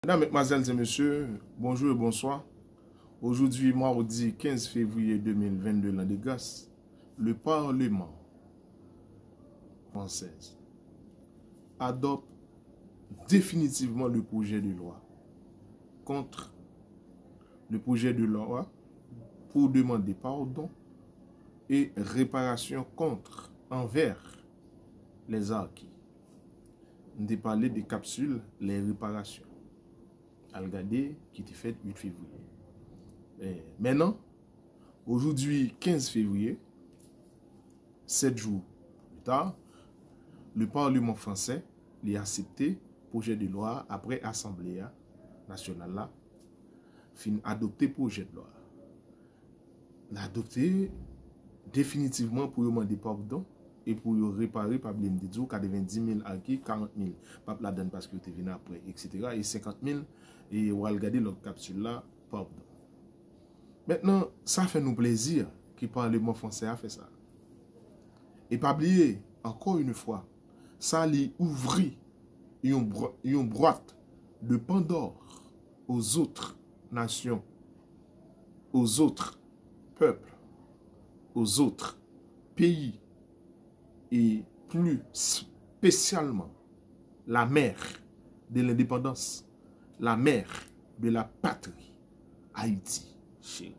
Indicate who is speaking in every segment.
Speaker 1: Mesdames, Mesdemoiselles et Messieurs, bonjour et bonsoir. Aujourd'hui, mardi 15 février 2022, l'an de grâce, le Parlement français adopte définitivement le projet de loi contre le projet de loi pour demander pardon et réparation envers les harkis. On a parlé des capsules, les réparations. À regarder qui était fait 8 février. Maintenant, aujourd'hui 15 février, 7 jours plus tard, le Parlement français a accepté le projet de loi après l'Assemblée nationale là, fin adopté le projet de loi. L'a adopté définitivement pour demander pardon et pour réparer par blème de 90 000 acquis, 40 000 pas la donne parce que tu es venu après, etc. Et 50 000 et on va regarder l'autre capsule là, pardon. Maintenant, ça fait nous plaisir que le Parlement français a fait ça. Et pas oublier, encore une fois, ça lui ouvrit une boîte de Pandore aux autres nations, aux autres peuples, aux autres pays et plus spécialement la mère de l'indépendance, la mère de la patrie, Haïti, chérie.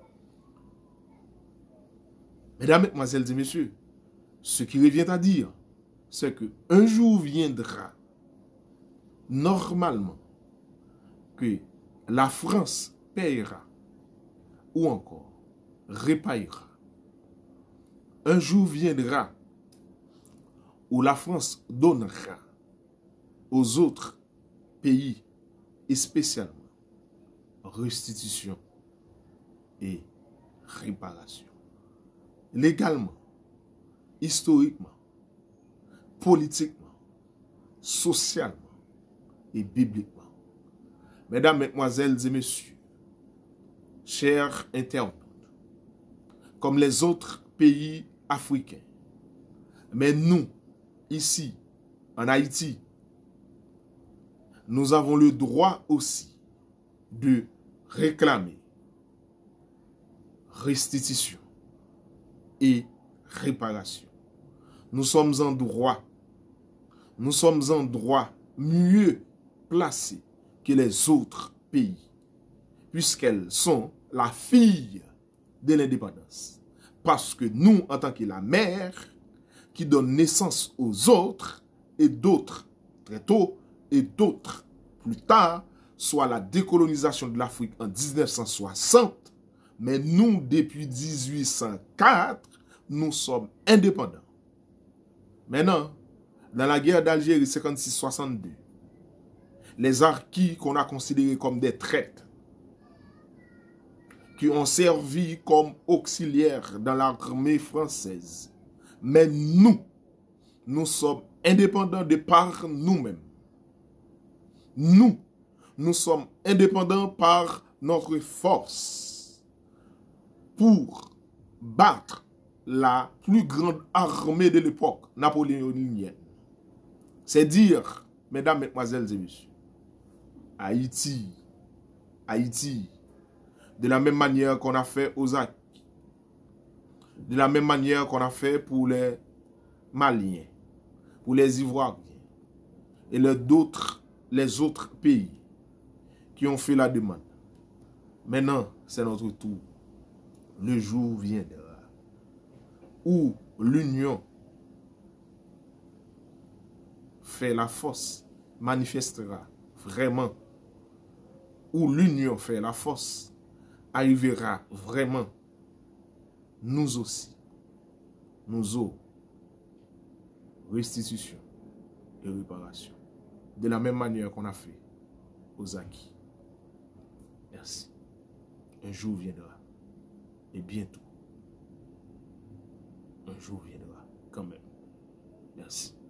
Speaker 1: Mesdames, Mesdemoiselles et Messieurs, ce qui revient à dire, c'est que un jour viendra, normalement, que la France paiera ou encore répaillera. Un jour viendra où la France donnera aux autres pays, et spécialement restitution et réparation. Légalement, historiquement, politiquement, socialement et bibliquement. Mesdames, Mesdemoiselles et Messieurs, chers internautes, comme les autres pays africains, mais nous, ici, en Haïti, nous avons le droit aussi de réclamer restitution et réparation. Nous sommes en droit mieux placés que les autres pays, puisqu'elles sont la fille de l'indépendance. Parce que nous, en tant que la mère, qui donne naissance aux autres, et d'autres très tôt, et d'autres plus tard, soit la décolonisation de l'Afrique en 1960, mais nous, depuis 1804, nous sommes indépendants. Maintenant, dans la guerre d'Algérie 56-62, les harkis qu'on a considérés comme des traîtres, qui ont servi comme auxiliaires dans l'armée française, mais nous sommes indépendants de par nous-mêmes. Nous sommes indépendants par notre force pour battre la plus grande armée de l'époque napoléonienne. C'est dire, mesdames, mesdemoiselles et messieurs, Haïti, de la même manière qu'on a fait aux acquis, de la même manière qu'on a fait pour les Maliens, pour les Ivoiriens et les autres pays qui ont fait la demande. Maintenant, c'est notre tour. Le jour viendra où l'union fait la force, manifestera vraiment, où l'union fait la force, arrivera vraiment, nous aussi, nous aurons restitution et réparation. De la même manière qu'on a fait aux acquis. Merci. Un jour viendra. Et bientôt. Un jour viendra quand même. Merci.